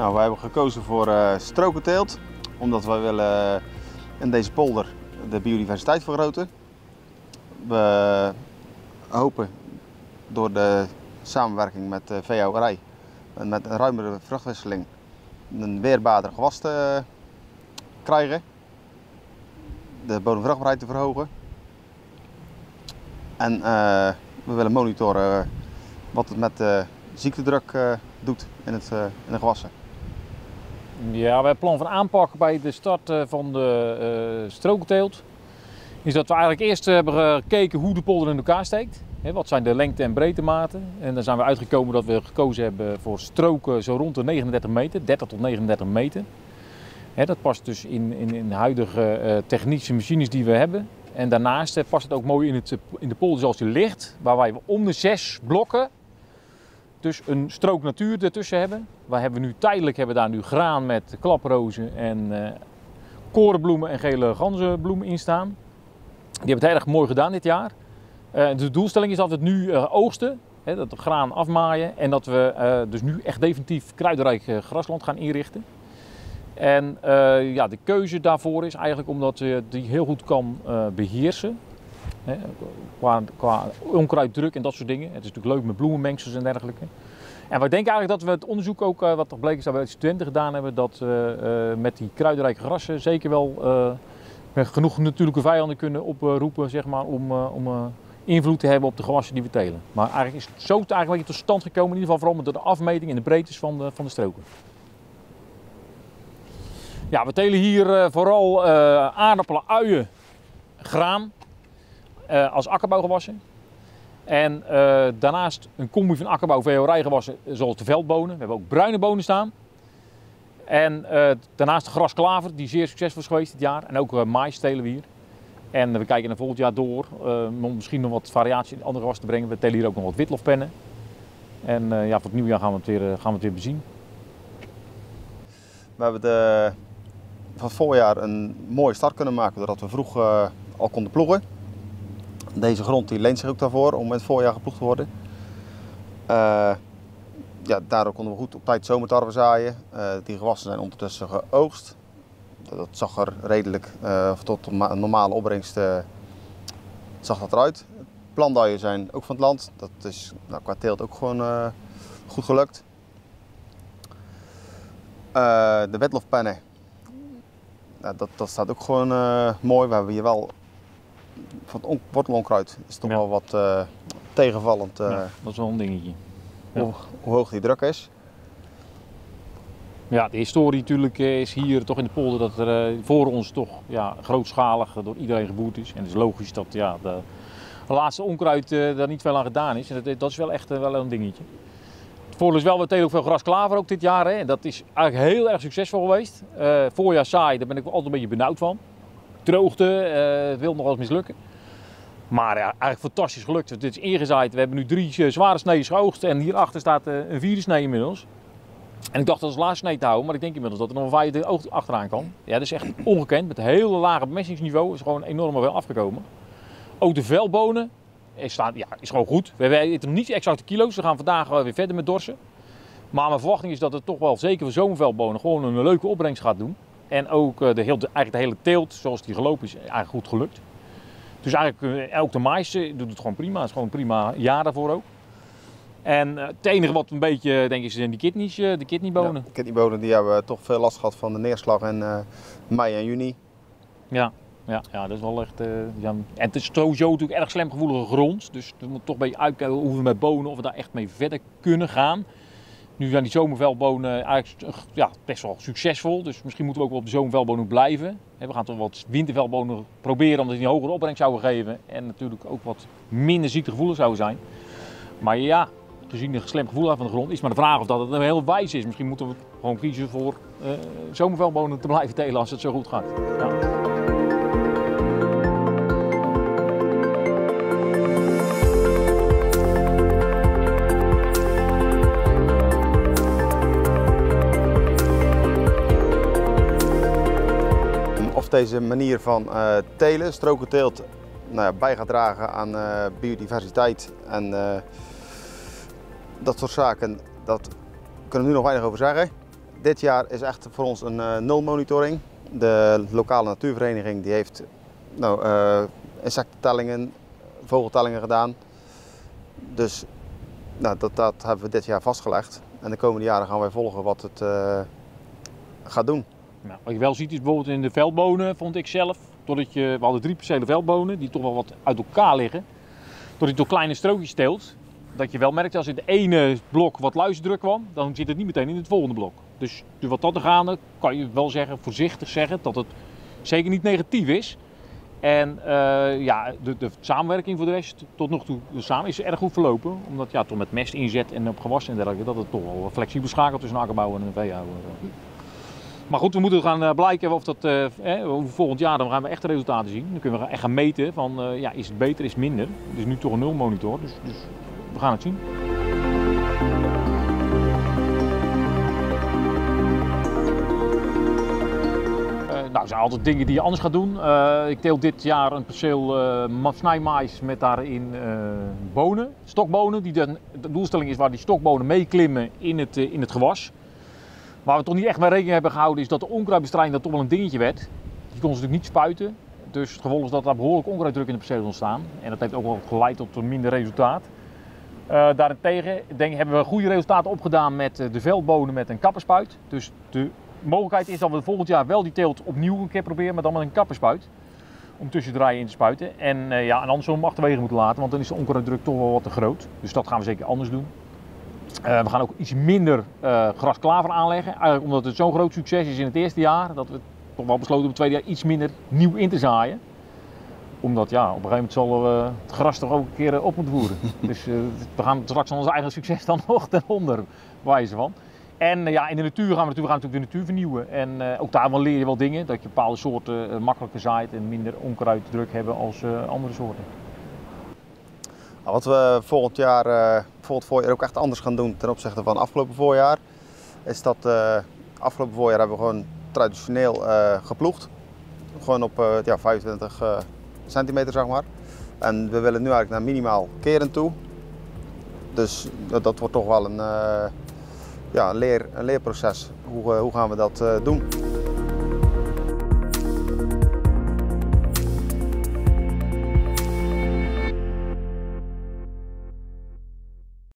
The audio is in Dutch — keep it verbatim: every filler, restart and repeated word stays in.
Nou, wij hebben gekozen voor uh, strokenteelt, omdat wij willen in deze polder de biodiversiteit vergroten. We hopen door de samenwerking met de veehouderij en met een ruimere vruchtwisseling een weerbaarder gewas te krijgen, de bodemvruchtbaarheid te verhogen en uh, we willen monitoren wat het met de ziektedruk uh, doet in, het, uh, in de gewassen. Ja, wij plan van aanpak bij de start van de uh, strokenteelt is dat we eigenlijk eerst hebben gekeken hoe de polder in elkaar steekt. He, wat zijn de lengte- en breedtematen? En dan zijn we uitgekomen dat we gekozen hebben voor stroken zo rond de negenendertig meter, dertig tot negenendertig meter. He, dat past dus in, in, in de huidige uh, technische machines die we hebben. En daarnaast uh, past het ook mooi in, het, in de polder zoals die ligt, waar wij om de zes blokken dus een strook natuur ertussen hebben. Waar hebben we nu tijdelijk hebben we daar nu graan met klaprozen en uh, korenbloemen en gele ganzenbloemen in staan. Die hebben het erg mooi gedaan dit jaar. Uh, de doelstelling is dat we het nu uh, oogsten, hè, dat we graan afmaaien en dat we uh, dus nu echt definitief kruidenrijk uh, grasland gaan inrichten. En uh, ja, de keuze daarvoor is eigenlijk omdat je die heel goed kan uh, beheersen. Hè, qua, qua onkruiddruk en dat soort dingen. Het is natuurlijk leuk met bloemenmengsels en dergelijke. En we denken eigenlijk dat we het onderzoek ook, uh, wat er bleek is dat we met studenten gedaan hebben, dat we uh, met die kruidenrijke grassen zeker wel uh, met genoeg natuurlijke vijanden kunnen oproepen, zeg maar, om, uh, om uh, invloed te hebben op de gewassen die we telen. Maar eigenlijk is het zo eigenlijk tot stand gekomen, in ieder geval vooral met de afmeting en de breedtes van de, van de stroken. Ja, we telen hier uh, vooral uh, aardappelen, uien, graan uh, als akkerbouwgewassen. En uh, daarnaast een combi van akkerbouw, veehouderijgewassen zoals de veldbonen. We hebben ook bruine bonen staan. En uh, daarnaast de grasklaver, die zeer succesvol is geweest dit jaar. En ook uh, mais telen we hier. En uh, we kijken naar volgend jaar door uh, om misschien nog wat variatie in andere gewassen te brengen. We telen hier ook nog wat witlofpennen. En uh, ja, voor het nieuwe jaar gaan we het weer, uh, gaan we het weer bezien. We hebben de, van het voorjaar een mooie start kunnen maken doordat we vroeg uh, al konden ploegen. Deze grond die leent zich ook daarvoor om in het voorjaar geploegd te worden. Uh, ja, daardoor konden we goed op tijd zomertarwe zaaien. Uh, die gewassen zijn ondertussen geoogst. Dat zag er redelijk uh, tot een normale opbrengst uh, zag dat eruit. Planduien zijn ook van het land. Dat is nou, qua teelt ook gewoon uh, goed gelukt. Uh, de wetlofpennen, nou, dat, dat staat ook gewoon uh, mooi. We hebben hier wel van het wortelonkruid is toch ja. wel wat uh, tegenvallend. Uh, ja, dat is wel een dingetje. Ja. Hoe, hoe hoog die druk is. Ja, de historie natuurlijk is hier toch in de polder dat er uh, voor ons toch ja, grootschalig door iedereen geboerd is. En het is logisch dat ja, de, de laatste onkruid uh, daar niet veel aan gedaan is. En dat, dat is wel echt uh, wel een dingetje. Het voordeel is wel, we telen ook veel grasklaver ook dit jaar. Hè. Dat is eigenlijk heel erg succesvol geweest. Uh, voorjaar saai, daar ben ik wel altijd een beetje benauwd van. Droogte, uh, het wil nog wel eens mislukken. Maar ja, eigenlijk fantastisch gelukt. Het is ingezaaid. We hebben nu drie uh, zware sneeën geoogst en hierachter staat uh, een vierde snee inmiddels. En ik dacht dat als laatste snee te houden, maar ik denk inmiddels dat er nog een vijfde oog achteraan kan. Ja, dat is echt ongekend. Met een hele lage bemestingsniveau is gewoon enorm veel afgekomen. Ook de veldbonen is, staan, ja, is gewoon goed. We weten nog niet exacte kilo's. We gaan vandaag weer verder met dorsen. Maar mijn verwachting is dat het toch wel zeker voor zomerveldbonen gewoon een leuke opbrengst gaat doen. En ook de, heel, de, eigenlijk de hele teelt zoals die gelopen is, eigenlijk goed gelukt. Dus eigenlijk ook de mais doet het gewoon prima. Het is gewoon een prima jaar daarvoor ook. En het enige wat een beetje, denk ik, zijn die kidneys, de kidneybonen. Ja, de kidneybonen die hebben toch veel last gehad van de neerslag in uh, mei en juni. Ja, ja, ja, dat is wel echt... Uh, ja. En het is sowieso natuurlijk erg slemgevoelige grond. Dus we moeten toch een beetje uitkijken hoe we met bonen, of we daar echt mee verder kunnen gaan. Nu zijn die zomerveldbonen eigenlijk ja, best wel succesvol. Dus misschien moeten we ook wel op de zomerveldbonen blijven. We gaan toch wat winterveldbonen proberen omdat die een hogere opbrengst zouden geven. En natuurlijk ook wat minder ziektegevoelig zouden zijn. Maar ja, gezien de slemgevoeligheid van de grond is maar de vraag of dat het heel wijs is. Misschien moeten we gewoon kiezen voor uh, zomerveldbonen te blijven telen als het zo goed gaat. Ja. Of deze manier van uh, telen, strokenteelt, nou ja, bij gaat dragen aan uh, biodiversiteit en uh, dat soort zaken, dat kunnen we nu nog weinig over zeggen. dit jaar is echt voor ons een uh, nul monitoring. De lokale natuurvereniging die heeft nou, uh, insectentellingen, vogeltellingen gedaan. Dus nou, dat, dat hebben we dit jaar vastgelegd. En de komende jaren gaan wij volgen wat het uh, gaat doen. Nou, wat je wel ziet is bijvoorbeeld in de veldbonen, vond ik zelf. Doordat je, we hadden drie percelen veldbonen die toch wel wat uit elkaar liggen. Doordat je door kleine strookjes teelt. Dat je wel merkt als in het ene blok wat luizendruk kwam, dan zit het niet meteen in het volgende blok. Dus wat dat er gaande kan je wel zeggen, voorzichtig zeggen dat het zeker niet negatief is. En uh, ja, de, de samenwerking voor de rest tot nog toe de samen is erg goed verlopen. Omdat ja, toch met mest inzet en op gewassen en dergelijke, dat het toch wel flexibel schakelt tussen een akkerbouwer en een veehouder. Maar goed, we moeten gaan blijken of dat uh, eh, volgend jaar dan gaan we echte resultaten zien. Dan kunnen we echt gaan meten van uh, ja, is het beter, is het minder. Het is nu toch een nul monitor, dus, dus we gaan het zien. Nou, er zijn altijd dingen die je anders gaat doen. Uh, ik teel dit jaar een perceel uh, snijmais met daarin uh, bonen, stokbonen. Die de, de doelstelling is waar die stokbonen meeklimmen in het, uh, in het gewas. Waar we toch niet echt mee rekening hebben gehouden is dat de onkruidbestrijding dat toch wel een dingetje werd. Die kon ze natuurlijk niet spuiten. Dus het gevolg is dat daar behoorlijk onkruiddruk in de percelen ontstaan. En dat heeft ook wel geleid tot een minder resultaat. Uh, daarentegen denk, hebben we goede resultaten opgedaan met uh, de veldbonen met een kapperspuit. Dus de mogelijkheid is dat we volgend jaar wel die teelt opnieuw een keer proberen, maar dan met een kapperspuit. Om tussen de rijen in te spuiten. En, uh, ja, en anders zullen we hem achterwege moeten laten, want dan is de onkruiddruk toch wel wat te groot. Dus dat gaan we zeker anders doen. Uh, we gaan ook iets minder uh, grasklaver aanleggen. Eigenlijk omdat het zo'n groot succes is in het eerste jaar, dat we toch wel besloten om het tweede jaar iets minder nieuw in te zaaien. Omdat ja, op een gegeven moment zullen we het gras toch ook een keer op moeten voeren. Dus uh, we gaan straks ons eigen succes dan nog ten onder wijzen van. En uh, ja, in de natuur gaan we natuurlijk, we gaan natuurlijk de natuur vernieuwen. En uh, ook daar leer je wel dingen, dat je bepaalde soorten uh, makkelijker zaait en minder onkruiddruk hebben als uh, andere soorten. Nou, wat we volgend jaar, uh, volgend voorjaar ook echt anders gaan doen ten opzichte van afgelopen voorjaar, is dat uh, afgelopen voorjaar hebben we gewoon traditioneel uh, geploegd. Gewoon op uh, ja, vijfentwintig uh, centimeter, zeg maar. En we willen nu eigenlijk naar minimaal keren toe. Dus dat, dat wordt toch wel een, uh, ja, een, leer, een leerproces. Hoe, uh, hoe gaan we dat uh, doen?